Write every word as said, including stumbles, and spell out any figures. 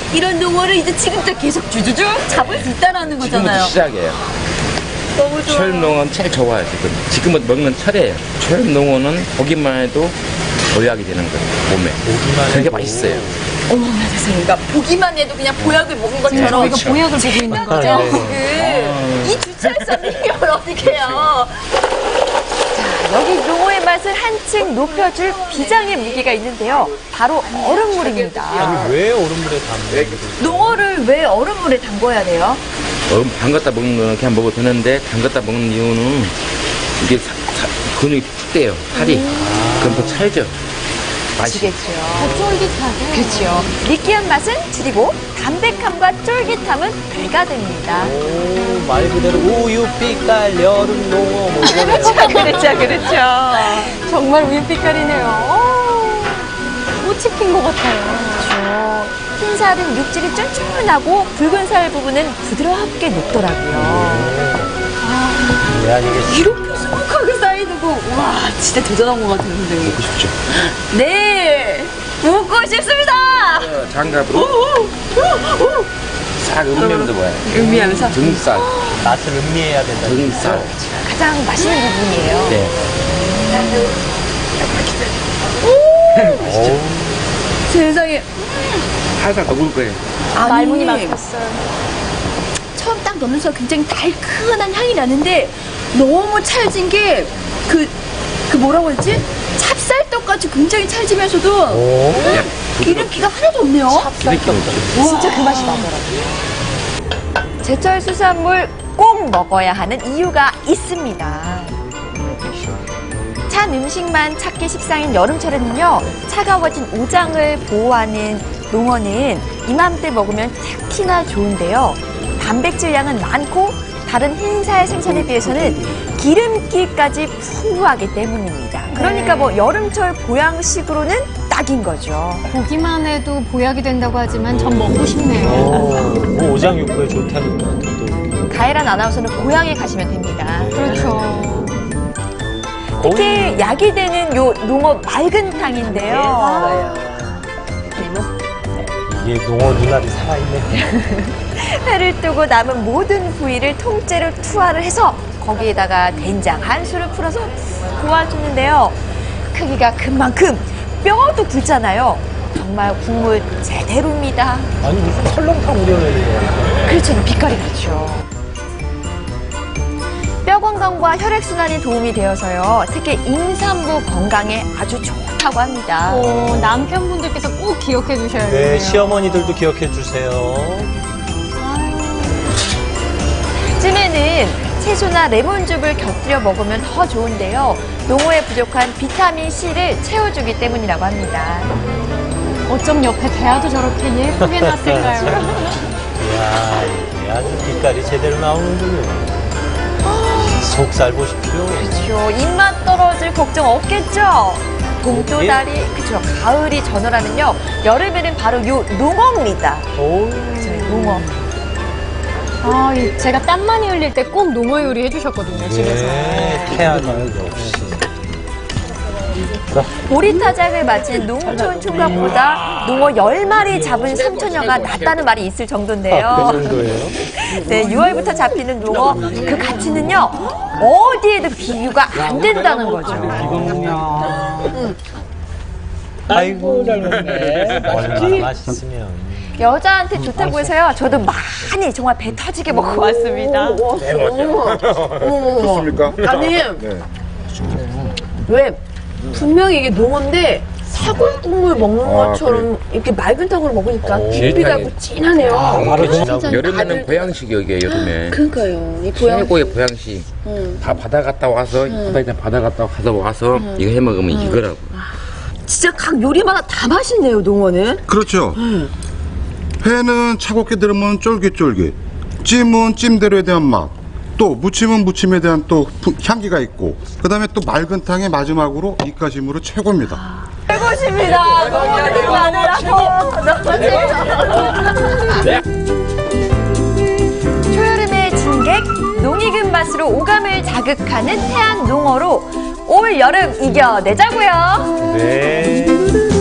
이런 농어를 이제 지금부터 계속 주주주 잡을 수 있다는 거잖아요. 지금부터 시작이에요. 너무 좋아요. 철농어는 제일 좋아요, 지금. 지금은 먹는 철이에요. 철농어는 보기만 해도 보약이 되는 거예요, 몸에. 보기만 되게 해도. 맛있어요. 어머나 세상에. 그러니까 보기만 해도 그냥 보약을 먹은 것처럼. 네, 이거 그렇죠. 보약을 보고 있는 거죠. 네. 그, 이 주차할 수 없는 힘을 어떻게 해요? 여기 농어의 맛을 한층 높여줄 비장의 무기가 있는데요. 바로 얼음물입니다. 아니, 왜 얼음물에 담는 농어를 왜 얼음물에 담궈야 돼요? 어, 담갔다 먹는 거는 그냥 먹어도 되는데, 담갔다 먹는 이유는 이게 사, 사, 근육이 푹 돼요, 살이. 음. 그럼 더 찰죠. 맛이. 지겠죠. 쫄깃하게. 그렇죠. 느끼한 맛은 줄이고 담백함과 쫄깃함은 배가 됩니다. 오, 말 그대로 우유, 빛깔, 여름 농어 뭐 이거네요. 그렇죠, 그렇죠. 정말 우유빛깔이네요. 꽃이 핀 것 같아요. 그렇죠. 흰 살은 육질이 쫀쫀하고 붉은 살 부분은 부드럽게 녹더라고요. 왜 아니겠어요? 이렇게 수북하게 쌓이는 거, 와, 진짜 대단한 것 같은데. 먹고 싶죠. 네, 먹고 싶습니다. 어, 장갑으로 싹 음미하면서 뭐야? 음미하면서. 등살, 맛을 음미해야 된다. 등살. 가장 맛있는 부분이에요. 네. 어우, 세상에. 살살 녹을 거예요. 아니, 말문이 막혔어요. 처음 딱 넣으면서 굉장히 달큰한 향이 나는데 너무 찰진 게 그, 그 뭐라고 했지? 찹쌀떡같이 굉장히 찰지면서도 오, 기름기가 하나도 없네요. 기름기 없죠. 진짜 그 맛이 나더라고요. 제철 수산물 꼭 먹어야 하는 이유가 있습니다. 찬 음식만 찾기 십상인 여름철에는요, 차가워진 오장을 보호하는 농어는 이맘때 먹으면 특히나 좋은데요. 단백질 양은 많고 다른 흰살 생선에 비해서는 기름기까지 풍부하기 때문입니다. 그러니까 뭐 여름철 보양식으로는 딱인 거죠. 보기만 해도 보약이 된다고 하지만 전 먹고 싶네요. 오, 오장육부에 좋다니까. 가혜란 아나운서는 고향에 가시면 됩니다. 그렇죠. 특히 약이 되는 요 농어 맑은탕인데요. 이게 농어 눈알이 살아있네. 회를 뜨고 남은 모든 부위를 통째로 투하를 해서 거기에다가 된장 한 수를 풀어서 고아주는데요. 크기가 큰 만큼 뼈도 굵잖아요. 정말 국물 제대로입니다. 아니, 무슨 설렁탕 우려내는 거야. 그렇죠. 빛깔이 그렇죠. 뼈 건강과 혈액순환이 도움이 되어서요. 특히 임산부 건강에 아주 좋다고 합니다. 오, 남편분들께서 꼭 기억해 주셔야 돼요. 네, 시어머니들도 기억해 주세요. 찜에는 채소나 레몬즙을 곁들여 먹으면 더 좋은데요. 농어에 부족한 비타민 C를 채워주기 때문이라고 합니다. 어쩜 옆에 대하도 저렇게 예쁘게 났을까요? 이야, 이게 아주 빛깔이 제대로 나오는군요. 속살 보십시오. 그렇죠. 입맛 떨어질 걱정 없겠죠? 봄도다리, 그렇죠. 가을이 전어라면요. 여름에는 바로 요 농어입니다. 오, 그렇죠. 농어. 아, 이- 제가 땀 많이 흘릴 때 꼭 농어 요리 해주셨거든요, 집에서. 네, 태안 역시. 보리타작을 맞은 농촌 총각보다 농어 열 마리 잡은 삼천여가 낫다는 말이 있을 정도인데요. 아, 그 정도예요? 네, 유월부터 잡히는 농어 그 가치는요 어디에도 비교가 안 된다는 거죠. 아이고, 잘 먹네. 얼마나 맛있으면. 여자한테 좋다고 해서요 저도 많이 정말 배 터지게 먹고 왔습니다. 좋습니까? 아니, 네. 왜 분명히 이게 농어인데 사골 국물 먹는 아, 것처럼 이렇게 맑은 탕으로 먹으니까 오. 깊이가고 진하네요. 바로 진짜 여름에는 보양식이 여기에 여름에. 그러니까요. 이 보양. 최고의 보양식. 음. 다 바다 갔다 와서, 바다 바다 갔다 가서 와서 이거 해 먹으면 이거라고. 진짜 각 요리마다 다 맛있네요, 농어는. 그렇죠. 회는 차갑게 들으면 쫄깃쫄깃, 찜은 찜대로에 대한 맛, 또 무침은 무침에 대한 또 부- 향기가 있고, 그 다음에 또 맑은 탕의 마지막으로 이까짐으로 최고입니다. 최고십니다. 농어들 많으라고. 초여름의 진객, 농익은 맛으로 오감을 자극하는 해안 농어로 올 여름 이겨내자고요. 네.